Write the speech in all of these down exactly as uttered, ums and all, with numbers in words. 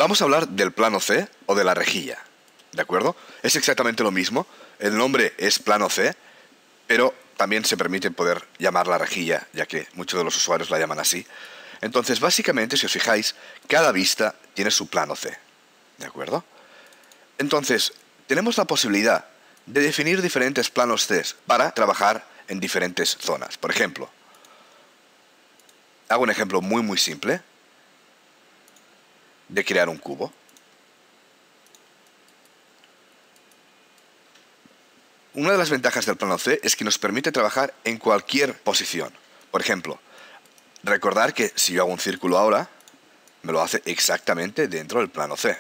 Vamos a hablar del plano C o de la rejilla, ¿de acuerdo? Es exactamente lo mismo, el nombre es plano C, pero también se permite poder llamarla rejilla, ya que muchos de los usuarios la llaman así. Entonces, básicamente, si os fijáis, cada vista tiene su plano C, ¿de acuerdo? Entonces, tenemos la posibilidad de definir diferentes planos C para trabajar en diferentes zonas. Por ejemplo, hago un ejemplo muy muy simple de crear un cubo. Una de las ventajas del plano C es que nos permite trabajar en cualquier posición. Por ejemplo, recordar que si yo hago un círculo ahora, me lo hace exactamente dentro del plano C.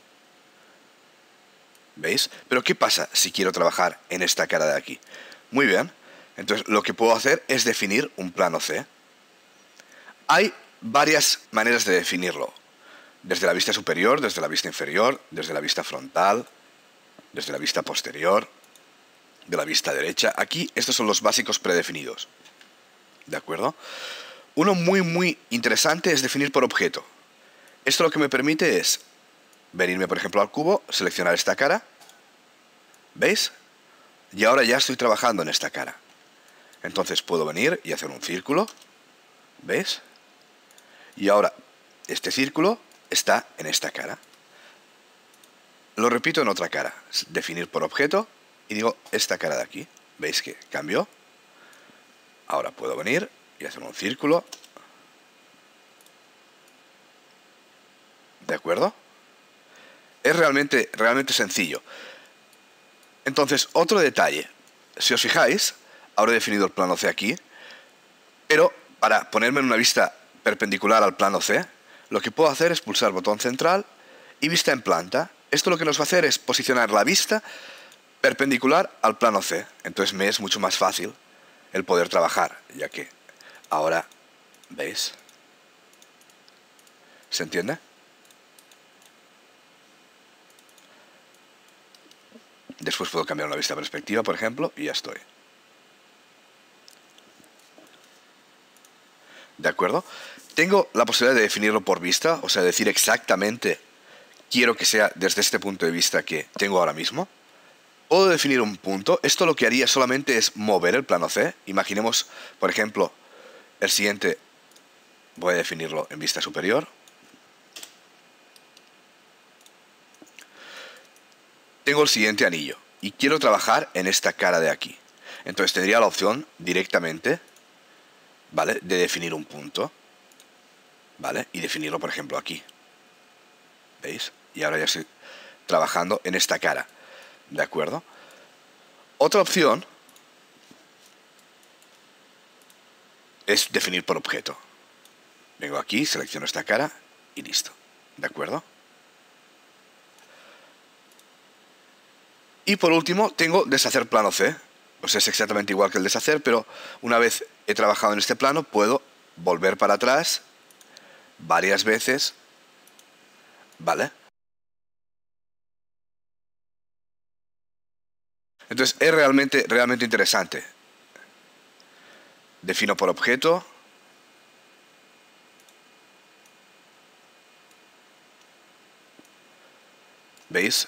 ¿Veis? Pero ¿qué pasa si quiero trabajar en esta cara de aquí? Muy bien, entonces lo que puedo hacer es definir un plano C. Hay varias maneras de definirlo. Desde la vista superior, desde la vista inferior, desde la vista frontal, desde la vista posterior, de la vista derecha. Aquí estos son los básicos predefinidos. ¿De acuerdo? Uno muy muy interesante es definir por objeto. Esto lo que me permite es venirme por ejemplo al cubo, seleccionar esta cara. ¿Veis? Y ahora ya estoy trabajando en esta cara. Entonces puedo venir y hacer un círculo. ¿Veis? Y ahora este círculo está en esta cara. Lo repito en otra cara. Definir por objeto y digo esta cara de aquí. ¿Veis que cambió? Ahora puedo venir y hacer un círculo. ¿De acuerdo? Es realmente, realmente sencillo. Entonces, otro detalle. Si os fijáis, ahora he definido el plano C aquí, pero para ponerme en una vista perpendicular al plano C, lo que puedo hacer es pulsar botón central y vista en planta. Esto lo que nos va a hacer es posicionar la vista perpendicular al plano C. Entonces me es mucho más fácil el poder trabajar, ya que ahora, ¿veis? ¿Se entiende? Después puedo cambiar una vista perspectiva, por ejemplo, y ya estoy. ¿De acuerdo? Tengo la posibilidad de definirlo por vista, o sea, decir exactamente quiero que sea desde este punto de vista que tengo ahora mismo. Puedo definir un punto. Esto lo que haría solamente es mover el plano C. Imaginemos, por ejemplo, el siguiente. Voy a definirlo en vista superior. Tengo el siguiente anillo y quiero trabajar en esta cara de aquí. Entonces tendría la opción directamente, ¿vale?, de definir un punto, ¿vale?, y definirlo, por ejemplo, aquí. ¿Veis? Y ahora ya estoy trabajando en esta cara. ¿De acuerdo? Otra opción es definir por objeto. Vengo aquí, selecciono esta cara y listo. ¿De acuerdo? Y por último tengo deshacer plano C. Pues es exactamente igual que el deshacer, pero una vez he trabajado en este plano puedo volver para atrás varias veces. ¿Vale? Entonces es realmente, realmente interesante. Defino por objeto. ¿Veis?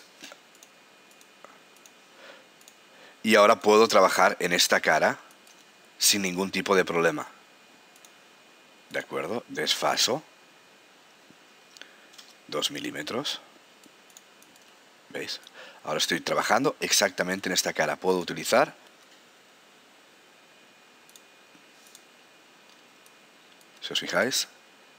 Y ahora puedo trabajar en esta cara sin ningún tipo de problema. ¿De acuerdo? Desfaso. Dos milímetros. ¿Veis? Ahora estoy trabajando exactamente en esta cara. Puedo utilizar. Si os fijáis.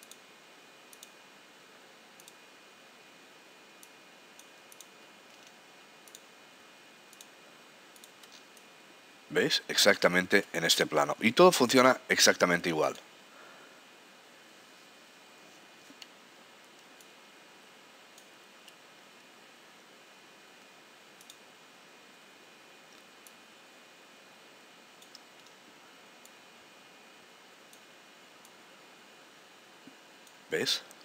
¿Veis? Exactamente en este plano. Y todo funciona exactamente igual. ¿Veis?